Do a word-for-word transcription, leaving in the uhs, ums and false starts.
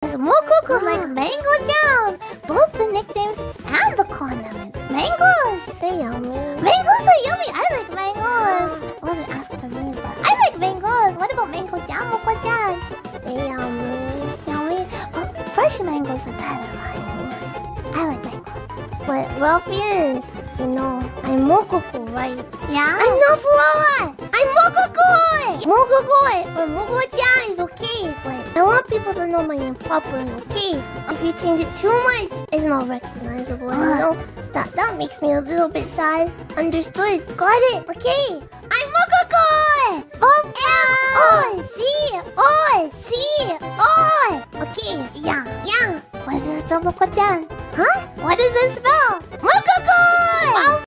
Yes, Mococo like Mango Jam. Both the nicknames and the condiment. Mangoes. They're yummy. Mangoes are yummy. I like mangoes. I wasn't asked to me, but I like mangoes. What about Mango Jam, Moco-chan? They're yummy. Yummy. But fresh mangoes are better, right? I like mangoes. But Ruffians, you know, I'm Mococo, right? Yeah? I'm not Flora! I'm Mococo! Mococo! Or Moco-chan is okay, but I want people to know my name properly, okay? If you change it too much, it's not recognizable, you know? That, that makes me a little bit sad. Understood. Got it, okay? I'm Mococo! Oh, O, C, O, C, O! Okay, yeah. yeah. What is this spell, Moco-chan? Huh? What is this spell? Mococo!